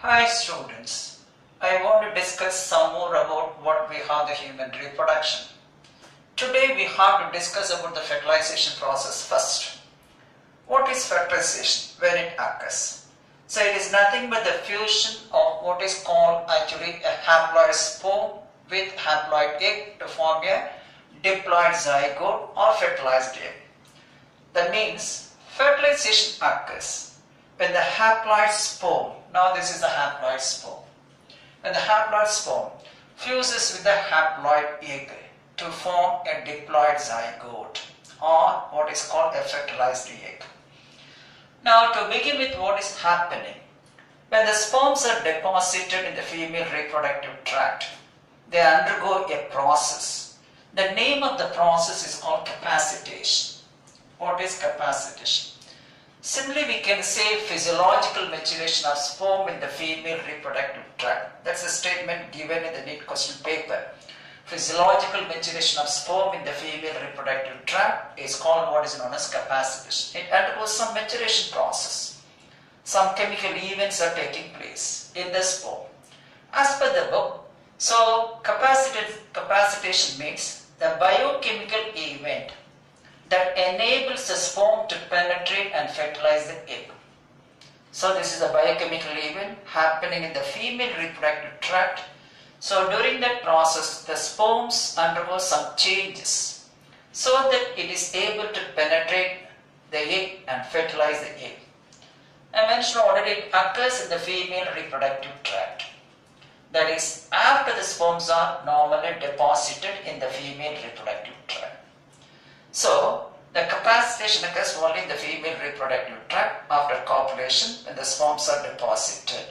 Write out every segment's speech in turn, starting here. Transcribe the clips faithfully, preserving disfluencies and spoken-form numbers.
Hi students, I want to discuss some more about what we have the human reproduction. Today we have to discuss about the fertilization process first. What is fertilization when it occurs? So it is nothing but the fusion of what is called actually a haploid sperm with haploid egg to form a diploid zygote or fertilized egg. That means fertilization occurs when the haploid sperm, now this is the haploid sperm, when the haploid sperm fuses with the haploid egg to form a diploid zygote or what is called a fertilized egg. Now to begin with, what is happening? When the sperms are deposited in the female reproductive tract, they undergo a process. The name of the process is called capacitation. What is capacitation? Simply we can say physiological maturation of sperm in the female reproductive tract. That's a statement given in the NEET question paper. Physiological maturation of sperm in the female reproductive tract is called what is known as capacitation. It undergoes some maturation process. Some chemical events are taking place in the sperm. As per the book, so capacitation means the biochemical event that enables the sperm to penetrate and fertilize the egg. So this is a biochemical event happening in the female reproductive tract. So during that process, the sperms undergo some changes so that it is able to penetrate the egg and fertilize the egg. I mentioned already it occurs in the female reproductive tract. That is, after the sperms are normally deposited in the female reproductive tract. So, the capacitation occurs only in the female reproductive tract after copulation when the sperms are deposited.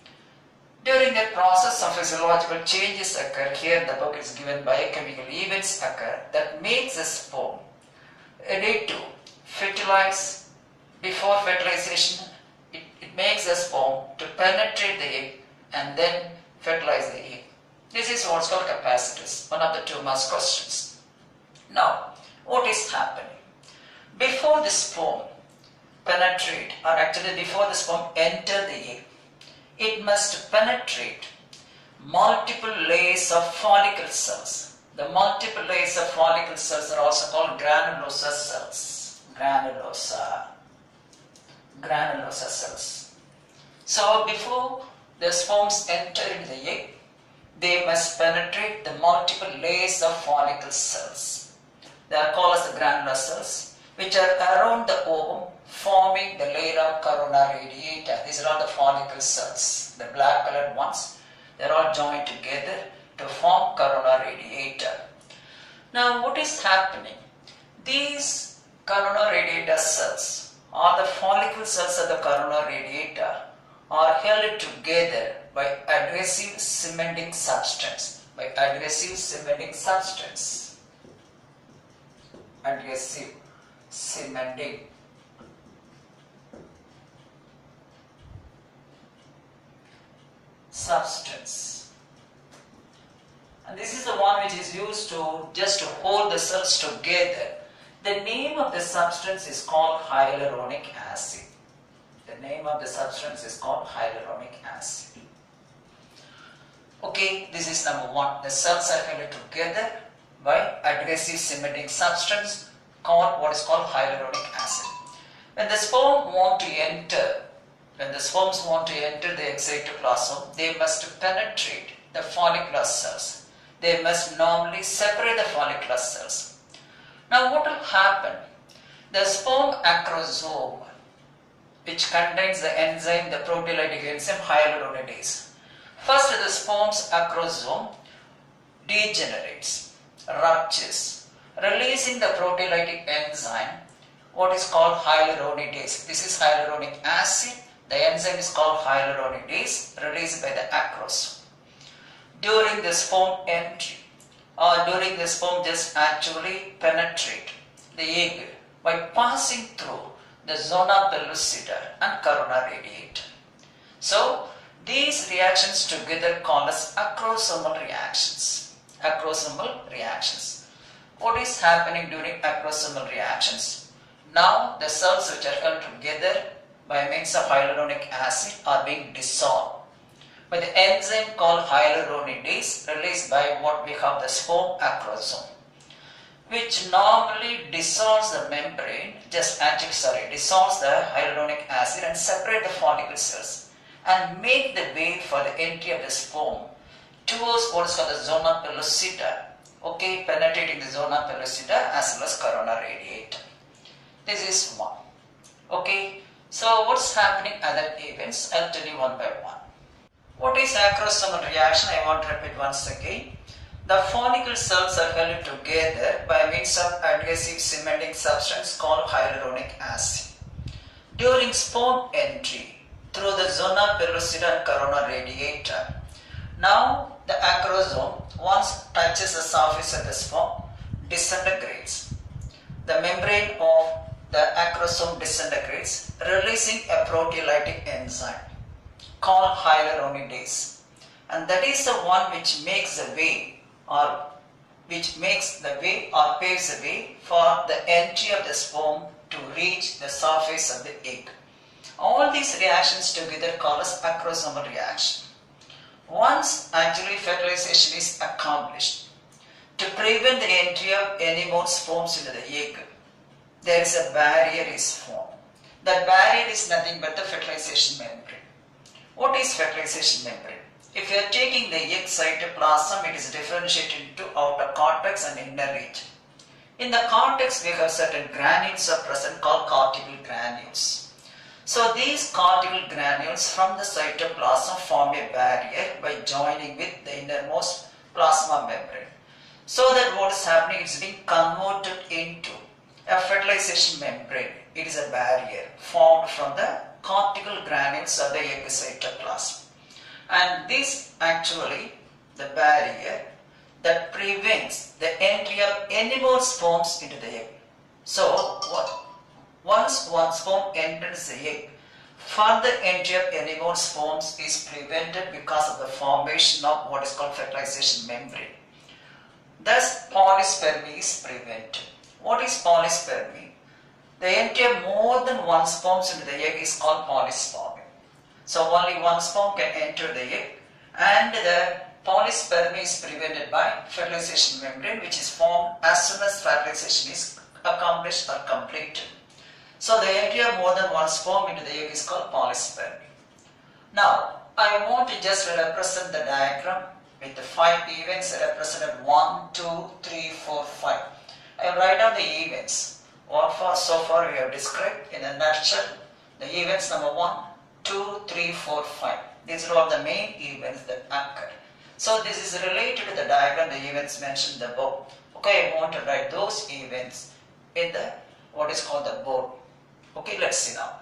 During that process, some physiological changes occur. Here the book is given biochemical events occur that makes the sperm ready to fertilize. Before fertilization, it, it makes the sperm to penetrate the egg and then fertilize the egg. This is what's called capacitance, one of the two mass questions. Now, what is happening? Before the sperm penetrate, or actually before the sperm enter the egg, it must penetrate multiple layers of follicle cells. The multiple layers of follicle cells are also called granulosa cells. Granulosa. Granulosa cells. So before the sperms enter into the egg, they must penetrate the multiple layers of follicle cells. They are called as the granular cells, which are around the ovum, forming the layer of corona radiata. These are all the follicle cells, the black colored ones. They are all joined together to form corona radiata. Now what is happening? These corona radiata cells, or the follicle cells of the corona radiata, are held together by adhesive cementing substance. By adhesive cementing substance. Adhesive cementing substance. And this is the one which is used to just to hold the cells together. The name of the substance is called hyaluronic acid. The name of the substance is called hyaluronic acid. Okay, this is number one. The cells are held together by adhesive cementing substance called what is called hyaluronic acid. When the sperm want to enter, when the sperms want to enter the egg cytoplasm, they must penetrate the follicular cells. They must normally separate the follicular cells. Now what will happen? The sperm acrosome, which contains the enzyme, the proteolytic enzyme hyaluronidase. First the sperm's acrosome degenerates, ruptures, releasing the proteolytic enzyme, what is called hyaluronidase. This is hyaluronic acid. The enzyme is called hyaluronidase, released by the acrosome. During the sperm entry, or during the sperm just actually penetrate the egg by passing through the zona pellucida and corona radiata. So, these reactions together called as acrosomal reactions. Acrosomal reactions. What is happening during acrosomal reactions? Now, the cells which are held together by means of hyaluronic acid are being dissolved. by the enzyme called hyaluronidase released by what we have the sperm acrosome, which normally dissolves the membrane, just actually sorry, dissolves the hyaluronic acid and separate the follicle cells and make the way for the entry of the sperm towards what is called the zona pellucida, okay, penetrating the zona pellucida as well as corona radiata. This is one. Okay, so what's happening other events? I'll tell you one by one. What is acrosomal reaction? I want to repeat once again. The follicle cells are held together by means of adhesive cementing substance called hyaluronic acid. During sperm entry through the zona pellucida and corona radiata, now the acrosome, once touches the surface of the sperm, disintegrates. The membrane of the acrosome disintegrates, releasing a proteolytic enzyme called hyaluronidase, and that is the one which makes the way or which makes the way or paves the way for the entry of the sperm to reach the surface of the egg. All these reactions together called as acrosomal reaction. Once actually fertilization is accomplished, to prevent the entry of any more sperms into the egg, there is a barrier is formed. That barrier is nothing but the fertilization membrane. What is fertilization membrane? If you are taking the egg cytoplasm, it is differentiated into outer cortex and inner region. In the cortex, we have certain granules are present called cortical granules. So these cortical granules from the cytoplasm form a barrier by joining with the innermost plasma membrane. So that what is happening is being converted into a fertilization membrane. It is a barrier formed from the cortical granules of the egg cytoplasm. And this actually the barrier that prevents the entry of any more sperms into the egg. So what? Once one sperm enters the egg, further entry of any more sperms is prevented because of the formation of what is called fertilization membrane. Thus polyspermy is prevented. What is polyspermy? The entry of more than one sperms into the egg is called polyspermy. So only one sperm can enter the egg, and the polyspermy is prevented by fertilization membrane, which is formed as soon as fertilization is accomplished or completed. So the entry of more than one sperm into the egg is called polyspermy. Now I want to just represent the diagram with the five events represented one, two, three, four, five. I will write down the events. What for so far we have described in a nutshell. The events number one, two, three, four, five. These are all the main events that occur. So this is related to the diagram, the events mentioned above. Okay, I want to write those events in the what is called the board. Okay, let's see now.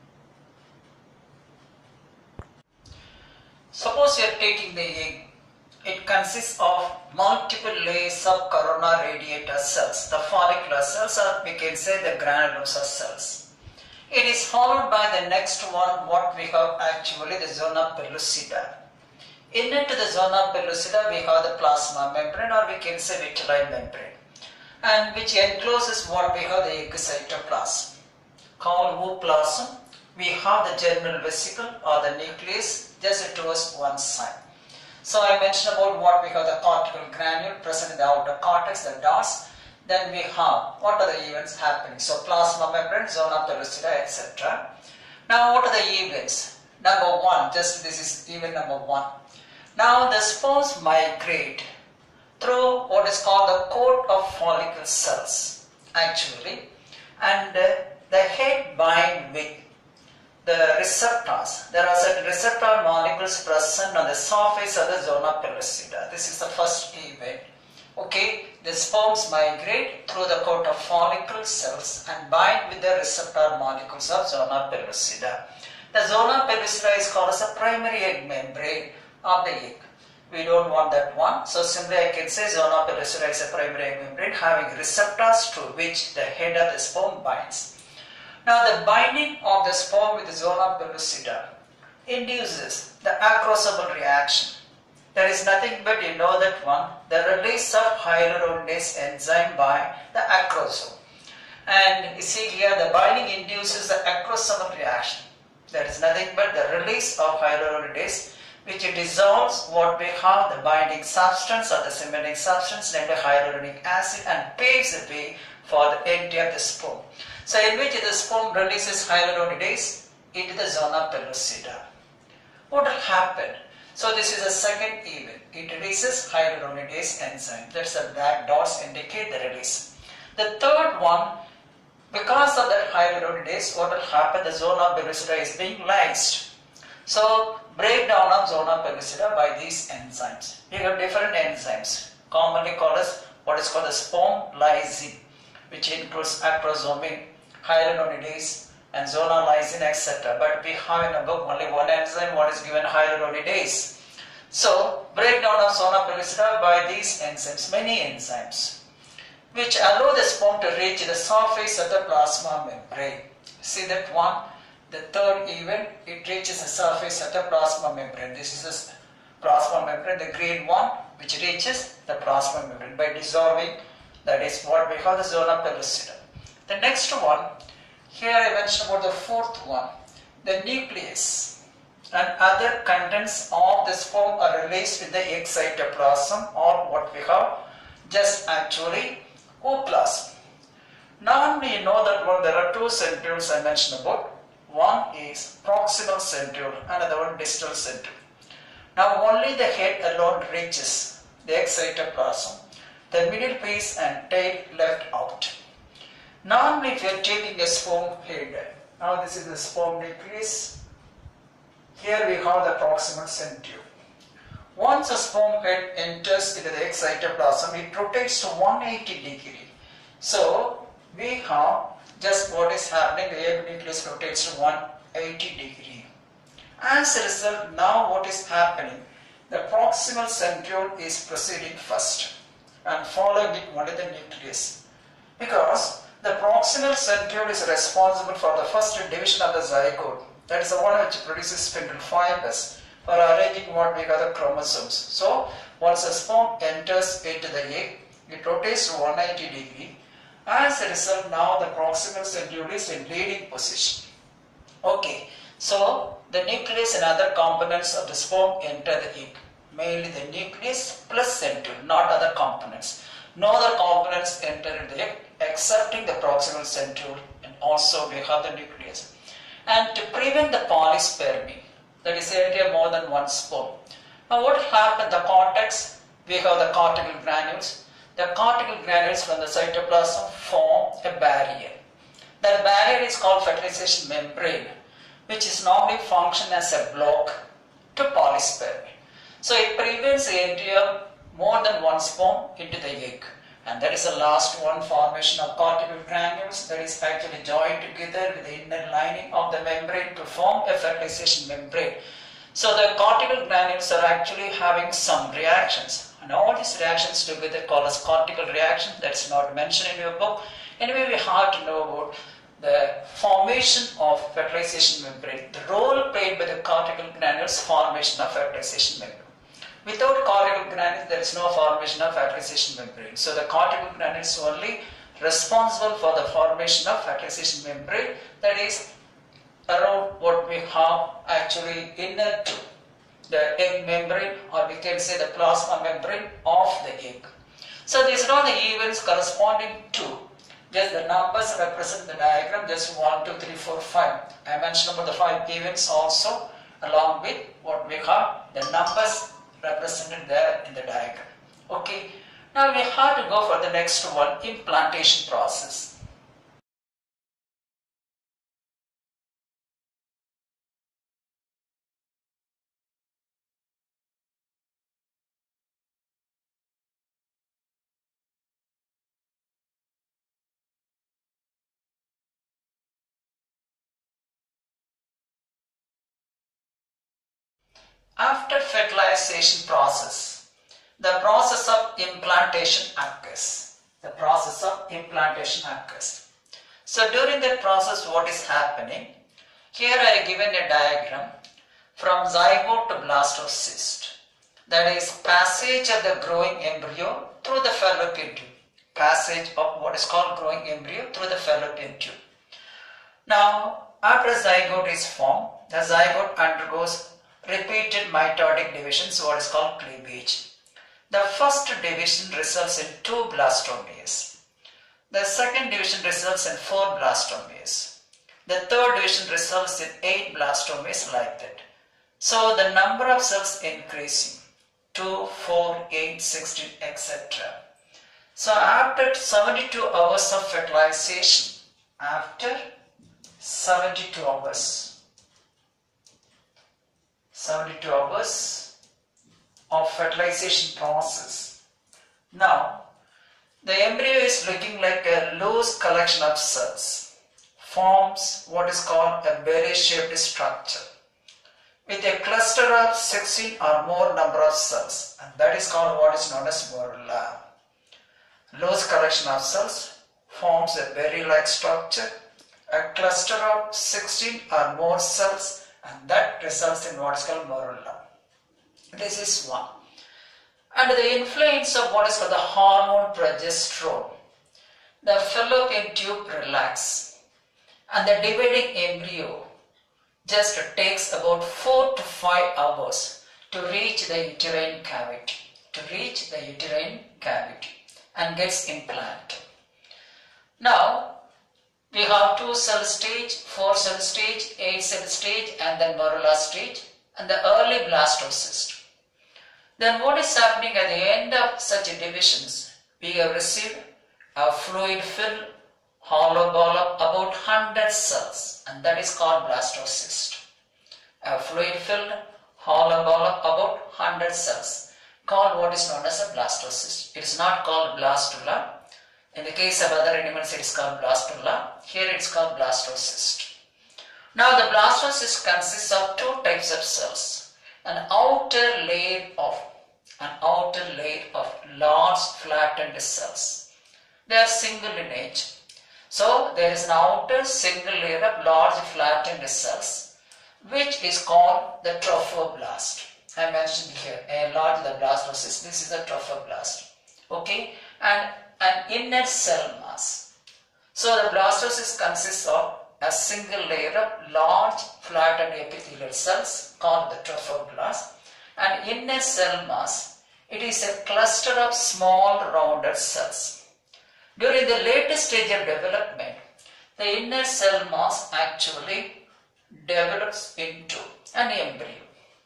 Suppose you are taking the egg. It consists of multiple layers of corona radiata cells, the follicular cells, or we can say the granulosa cells. It is followed by the next one, what we have actually the zona pellucida. Inner to the zona pellucida, we have the plasma membrane, or we can say vitelline membrane, and which encloses what we have the egg cytoplasm called ooplasm. We have the germinal vesicle or the nucleus just towards one side. So I mentioned about what we have the cortical granule present in the outer cortex, the dots. Then we have what are the events happening. So plasma membrane, zona pellucida, et cetera. Now what are the events? Number one, just this is event number one. Now the sperms migrate through what is called the coat of follicle cells actually, and uh, the head bind with the receptors. There are certain receptor molecules present on the surface of the zona pellucida. This is the first event. Okay, the sperms migrate through the coat of follicle cells and bind with the receptor molecules of zona pellucida. The zona pellucida is called as a primary egg membrane of the egg. We don't want that one, so simply I can say zona pellucida is a primary egg membrane having receptors to which the head of the sperm binds. Now the binding of the sperm with the zona pellucida induces the acrosomal reaction. There is nothing but you know that one, the release of hyaluronidase enzyme by the acrosome. And you see here the binding induces the acrosomal reaction. There is nothing but the release of hyaluronidase which dissolves what we have the binding substance or the cementing substance named hyaluronic acid and paves the way for the entry of the sperm. So in which the sperm releases hyaluronidase into the zona pellucida. What will happen? So this is the second event. It releases hyaluronidase enzyme. That's the black dots indicate the release. The third one, because of that hyaluronidase, what will happen? The zona pellucida is being lysed. So breakdown of zona pellucida by these enzymes. We have different enzymes, commonly called as what is called the sperm lysine, which includes acrosomin, hyaluronidase, and zona lysine, et cetera. But we have in a book only one enzyme, what is given hyaluronidase. So breakdown of zona pellucida by these enzymes, many enzymes, which allow the sperm to reach the surface of the plasma membrane. See that one? The third event, it reaches the surface of the plasma membrane. This is the plasma membrane, the green one, which reaches the plasma membrane by dissolving, that is what we call the zona pellucida. The next one, here I mentioned about the fourth one, the nucleus and other contents of the sperm are released in the egg cytoplasm, or what we have just actually ooplasm. Now we know that one, there are two centrioles I mentioned about. One is proximal centriole, another one distal centriole. Now only the head alone reaches the egg cytoplasm. The middle piece and tail left out. Normally if you are taking a sperm head, now this is the sperm nucleus. Here we have the proximal centriole. Once a sperm head enters into the egg cytoplasm, it rotates to one hundred eighty degree. So we have just what is happening, the egg nucleus rotates to one hundred eighty degree. As a result, now what is happening, the proximal centriole is proceeding first and following it only the nucleus. Because the proximal centriole is responsible for the first division of the zygote. That is the one which produces spindle fibers for arranging what we call the chromosomes. So once a sperm enters into the egg, it rotates to one hundred eighty degree. As a result, now the proximal centriole is in leading position. Okay, so the nucleus and other components of the sperm enter the egg. Mainly the nucleus plus centriole, not other components. No other components enter into the egg excepting the proximal centriole, and also we have the nucleus. And to prevent the polyspermy, that is the idea more than one sperm. Now what happens? The cortex, we have the cortical granules. The cortical granules from the cytoplasm form a barrier. That barrier is called fertilization membrane, which is normally function as a block to polyspermy. So it prevents the entry of more than one sperm into the egg. And that is the last one, formation of cortical granules, that is actually joined together with the inner lining of the membrane to form a fertilization membrane. So the cortical granules are actually having some reactions. And all these reactions together called as cortical reaction. That's not mentioned in your book. Anyway, we have to know about the formation of fertilization membrane, the role played by the cortical granules, formation of fertilization membrane. Without cortical granules, there is no formation of fertilization membrane. So the cortical granules are only responsible for the formation of fertilization membrane, that is around what we have actually inner to the egg membrane, or we can say the plasma membrane of the egg. So these are all the events corresponding to, just the numbers represent the diagram, just one, two, three, four, five. I mentioned about the five events also, along with what we have, the numbers represented there in the diagram. Okay, now we have to go for the next one, implantation process. After fertilization process, the process of implantation occurs. The process of implantation occurs. So during that process, what is happening? Here I have given a diagram from zygote to blastocyst. That is passage of the growing embryo through the fallopian tube. Passage of what is called growing embryo through the fallopian tube. Now, after zygote is formed, the zygote undergoes repeated mitotic divisions, what is called cleavage. The first division results in two blastomeres. The second division results in four blastomeres. The third division results in eight blastomeres, like that. So the number of cells increasing, two, four, eight, sixteen, et cetera. So after seventy-two hours of fertilization, after seventy-two hours, seventy-two hours of fertilization process. Now, the embryo is looking like a loose collection of cells, forms what is called a berry-shaped structure with a cluster of sixteen or more number of cells, and that is called what is known as morula. Loose collection of cells forms a berry-like structure, a cluster of sixteen or more cells, and that results in what is called morula. This is one. Under the influence of what is called the hormone progesterone, the fallopian tube relaxes, and the dividing embryo just takes about four to five hours to reach the uterine cavity, to reach the uterine cavity and gets implanted. Now, we have two cell stage, four cell stage, eight cell stage, and then morula stage, and the early blastocyst. Then what is happening at the end of such divisions? We have received a fluid-filled hollow ball of about one hundred cells, and that is called blastocyst. A fluid-filled hollow ball of about one hundred cells, called what is known as a blastocyst. It is not called blastula. In the case of other animals, it is called blastula. Here it is called blastocyst. Now the blastocyst consists of two types of cells. An outer layer of an outer layer of large flattened cells. They are single in nature. So there is an outer single layer of large flattened cells, which is called the trophoblast. I mentioned here a large the blastocyst. This is a trophoblast. Okay, and an inner cell mass. So the blastocyst consists of a single layer of large flattened epithelial cells called the trophoblast, and inner cell mass, it is a cluster of small rounded cells. During the latest stage of development, the inner cell mass actually develops into an embryo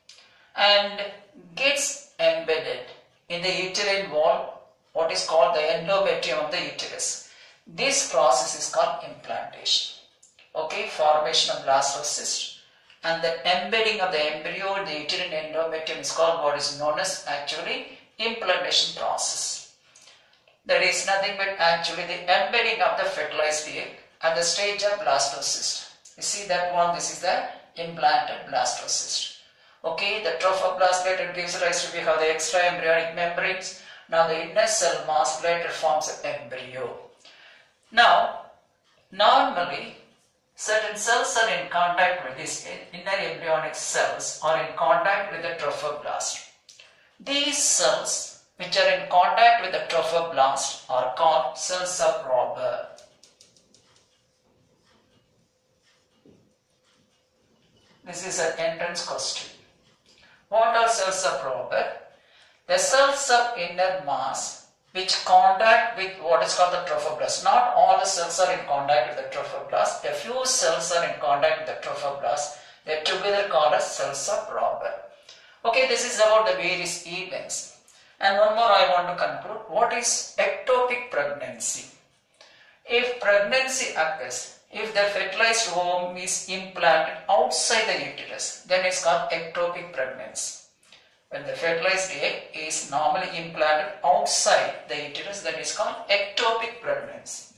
and gets embedded in the uterine wall, what is called the endometrium of the uterus. This process is called implantation. Okay, formation of blastocyst, and the embedding of the embryo in the uterine endometrium is called what is known as actually implantation process. That is nothing but actually the embedding of the fertilized egg at the stage of blastocyst. You see that one, this is the implanted blastocyst. Okay, the trophoblast later gives rise to we have the extra embryonic membranes. Now the inner cell mass later forms an embryo. Now, normally certain cells are in contact with these inner embryonic cells or in contact with the trophoblast. These cells which are in contact with the trophoblast are called cells of Robber. This is an entrance question. What are cells of Robber? The cells of inner mass which contact with what is called the trophoblast. Not all the cells are in contact with the trophoblast. A few cells are in contact with the trophoblast. They are together called as cells of Robber. Okay, this is about the various events. And one more I want to conclude. What is ectopic pregnancy? If pregnancy occurs, if the fertilized ovum is implanted outside the uterus, then it's called ectopic pregnancy. When the fertilized egg is normally implanted outside the uterus, that is called ectopic pregnancy.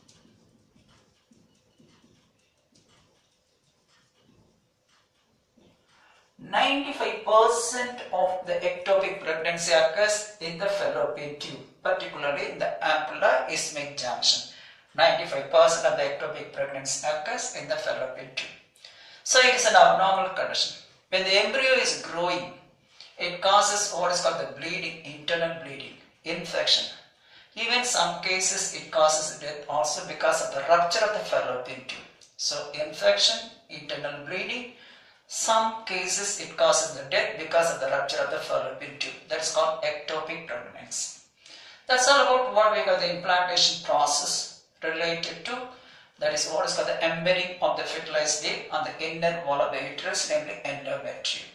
ninety-five percent of the ectopic pregnancy occurs in the fallopian tube, particularly in the ampulla isthmic junction. ninety-five percent of the ectopic pregnancy occurs in the fallopian tube. So it is an abnormal condition. When the embryo is growing, it causes what is called the bleeding, internal bleeding, infection. Even some cases it causes death also because of the rupture of the fallopian tube. So infection, internal bleeding, Some cases it causes the death because of the rupture of the fallopian tube. That's called ectopic pregnancy. That's all about what we call the implantation process related to, that is what is called the embedding of the fertilized egg on the inner wall of the uterus, namely endometrium.